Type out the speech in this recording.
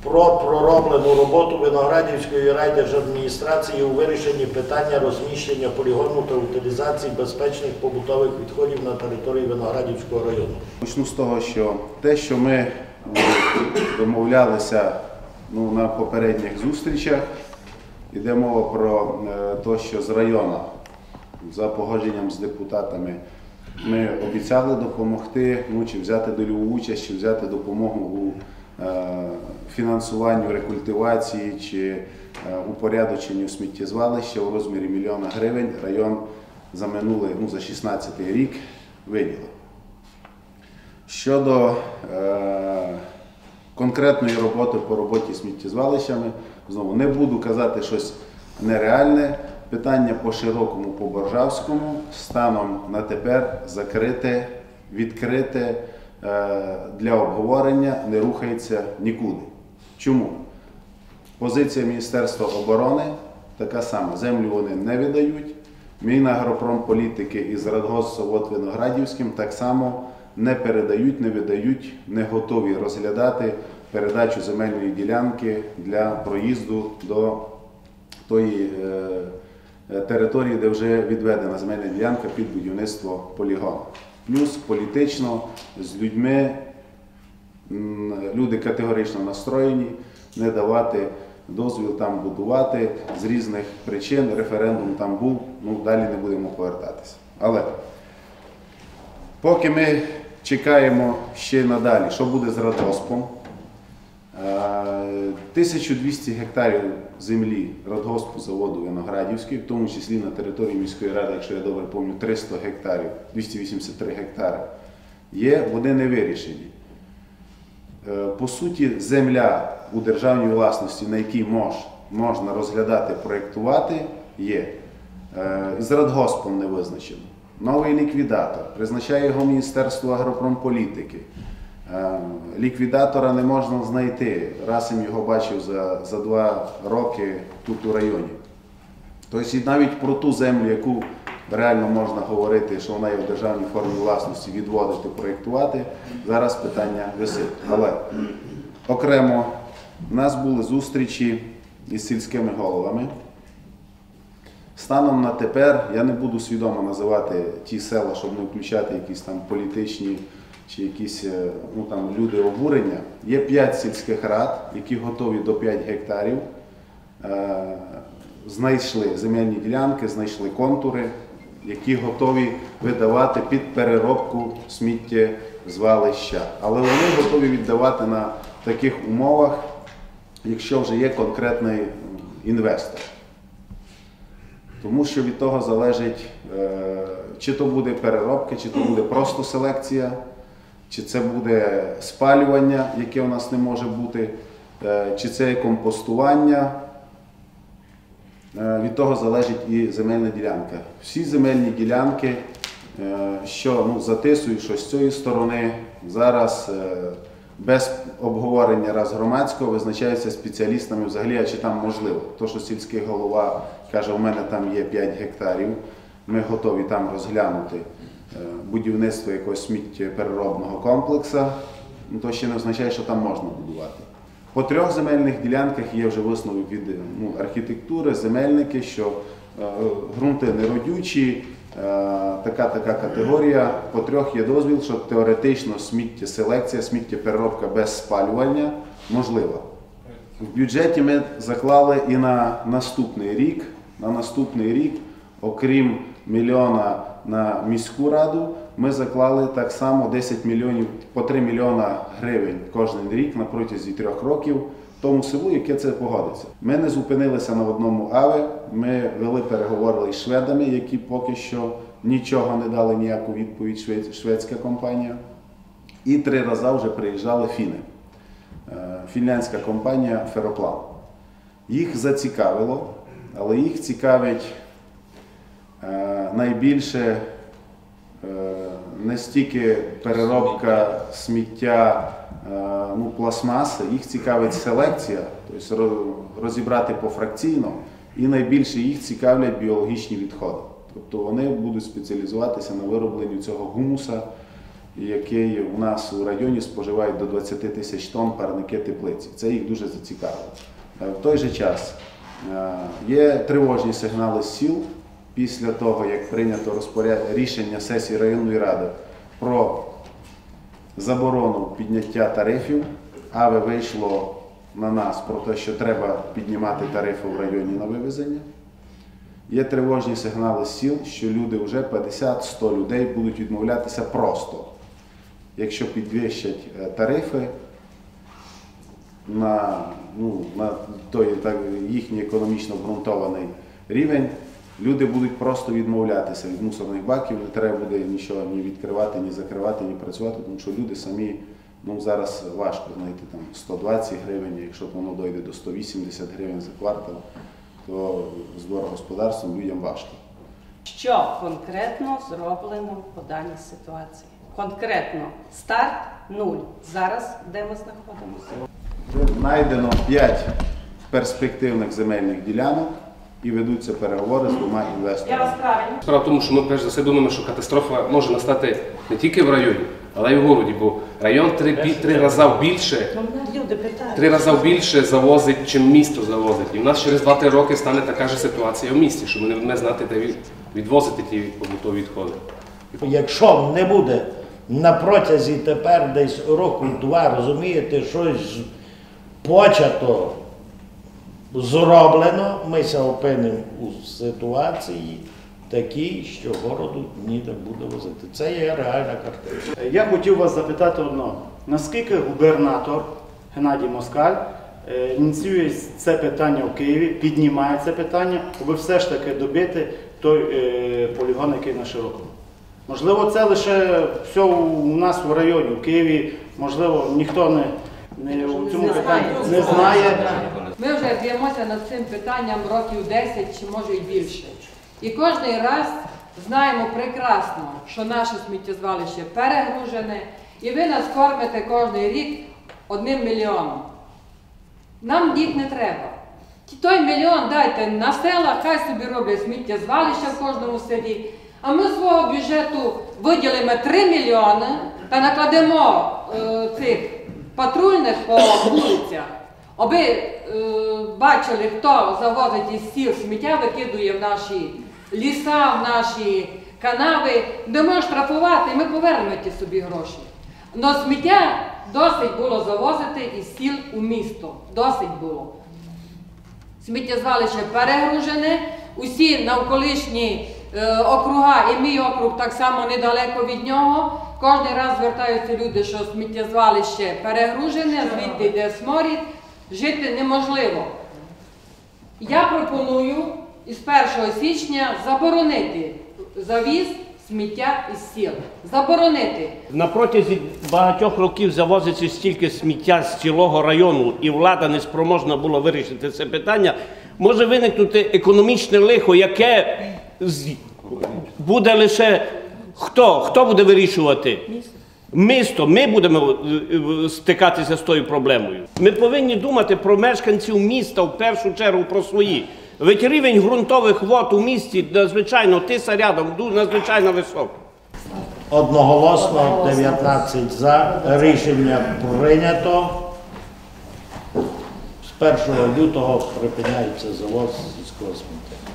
про пророблену роботу Виноградівської райдержадміністрації у вирішенні питання розміщення полігону та утилізації безпечних побутових відходів на території Виноградівського району. Почну з того, що те, що ми домовлялися на попередніх зустрічах, йде мова про те, що з району за погодженням з депутатами ми обіцяли допомогти, чи взяти дольову участь, чи взяти допомогу у фінансуванню рекультивації чи упорядоченню сміттєзвалища у розмірі 1 мільйона гривень район за минулий, за 2016 рік виділив. Щодо конкретної роботи по роботі з сміттєзвалищами, знову не буду казати щось нереальне, питання по Широкому, по Боржавському станом на тепер закрите, відкрите, для обговорення, не рухається нікуди. Чому? Позиція Міністерства оборони така сама. Землю вони не віддають. Мінагропромполітики із Радгосзавод Виноградівським так само не передають, не видають, не готові розглядати передачу земельної ділянки для проїзду до тої території, де вже відведена земельна ділянка під будівництво полігону. Плюс політично з людьми, люди категорично настроєні не давати дозвіл там будувати з різних причин. Референдум там був, далі не будемо повертатися. Але поки ми чекаємо ще надалі, що буде з Радгоспом, 1200 гектарів землі Радгоспу заводу Виноградівський, в тому числі на території міської ради, якщо я добре пам'ятаю, 300 гектарів, 283 гектари, є, вони не вирішені. По суті, земля у державній власності, на якій можна розглядати, проєктувати, є. З Радгоспом не визначено. Новий ліквідатор, призначає його Міністерство агропромполітики. Ліквідатора не можна знайти, раз я його бачив за 2 роки тут у районі. Тобто навіть про ту землю, яку реально можна говорити, що вона є в державній формі власності, відводити, проєктувати, зараз питання висить. Але окремо у нас були зустрічі із сільськими головами. Станом на тепер, я не буду свідомо називати ті села, щоб не включати якісь там політичні чи якісь люди обурення. Є 5 сільських рад, які готові до 5 гектарів, знайшли земельні ділянки, знайшли контури, які готові видавати під переробку сміттєзвалища. Але вони готові віддавати на таких умовах, якщо вже є конкретний інвестор. Тому що від того залежить, чи то буде переробка, чи то буде просто селекція, чи це буде спалювання, яке у нас не може бути, чи це є компостування. Від того залежить і земельна ділянка. Всі земельні ділянки, що затисують, що з цієї сторони, зараз без обговорення раз громадського визначаються спеціалістами взагалі, а чи там можливо. То, що сільський голова каже, у мене там є 5 гектарів, ми готові там розглянути будівництво якогось сміттєпереробного комплексу, то ще не означає, що там можна будувати. По 3 земельних ділянках є вже висновок від архітектури, земельники, що ґрунти неродючі, така категорія. По 3 є дозвіл, що теоретично сміттєселекція, сміттєпереробка без спалювання можлива. В бюджеті ми заклали і на наступний рік. На наступний рік, окрім 1 мільйона на міську раду, ми заклали так само 10 мільйонів, по 3 мільйона гривень кожен рік на протязі 3 років тому селу, яке це погодиться. Ми не зупинилися на одному АВЕ, ми вели переговори із шведами, які поки що нічого не дали, ніяку відповідь, шведська компанія. І 3 рази вже приїжджали фіни, фінляндська компанія «Фероплан». Їх зацікавило, але їх цікавить найбільше не стільки переробка сміття, пластмаси, їх цікавить селекція, тобто розібрати пофракційно, і найбільше їх цікавлять біологічні відходи. Тобто вони будуть спеціалізуватися на виробленні цього гумуса, який у нас у районі споживають до 20 тисяч тонн парники теплиці. Це їх дуже зацікавило. В той же час є тривожні сигнали з сіл після того, як прийнято рішення сесії районної ради про заборону підняття тарифів, АВЕ вийшло на нас про те, що треба піднімати тарифи в районі на вивезення. Є тривожні сигнали з сіл, що люди вже 50-100 людей будуть відмовлятися просто. Якщо підвищать тарифи на той їхній економічно обґрунтований рівень, люди будуть просто відмовлятися від мусорних баків, не треба буде нічого ні відкривати, ні закривати, ні працювати, тому що люди самі, зараз важко знайти там 120 гривень, якщо воно дойде до 180 гривень за квартал, то з дворогосподарством людям важко. Що конкретно зроблено по даній ситуації? Конкретно старт – 0. Зараз де ми знаходимося? Знайдено 5 перспективних земельних ділянок і ведуться переговори з 2 інвесторами. Справа в тому, що ми перш за все думаємо, що катастрофа може настати не тільки в районі, але й в городі, бо район три рази більше завозить, чим місто завозить. І в нас через 2-3 роки стане така ж ситуація в місті, що ми не будемо знати, де відвозити ті побутові відходи. Якщо не буде на протязі тепер десь року-два, розумієте, щось почато зроблено, ми се опинимо у ситуації такій, що городу ніде буде возити. Це є реальна картина. Я хотів вас запитати одного. Наскільки губернатор Геннадій Москаль ініціює це питання в Києві, піднімає це питання, аби все ж таки добити той полігон, який на Широкому? Можливо, це лише все у нас в районі, в Києві, можливо, ніхто у цьому питанні не знає. Ми вже б'ємося над цим питанням років 10 чи може і більше. І кожен раз знаємо прекрасно, що наше сміттєзвалище перегружене, і ви нас кормите кожен рік 1 мільйоном. Нам їх не треба. Той мільйон дайте на села, хай собі роблять сміттєзвалище в кожному селі, а ми з свого бюджету виділимо 3 мільйони та накладемо цих патрульних по вулицях, аби бачили, хто завозить із сіл сміття, викидує в наші ліса, в наші канави, де можна штрафувати, і ми повернемо ті собі гроші. Но сміття досить було завозити із сіл у місто. Досить було. Сміттєзвалище перегружене, усі навколишні округа, і мій округ так само недалеко від нього. Кожен раз звертаються люди, що сміттєзвалище перегружене, звідти йде сморід, жити неможливо. Я пропоную із 1 січня заборонити завіз сміття із сіл. Заборонити. На протязі багатьох років завозиться стільки сміття з цілого району, і влада не спроможна була вирішити це питання. Може виникнути економічне лихо, яке буде лише хто? Хто буде вирішувати? Місто. Ми будемо стикатися з тою проблемою. Ми повинні думати про мешканців міста, в першу чергу про свої. Ведь рівень ґрунтових вод у місті надзвичайно, Тиса рядом, надзвичайно високий. Одноголосно 19 за. Рішення прийнято. З 1 лютого припиняється завоз сільського сміття.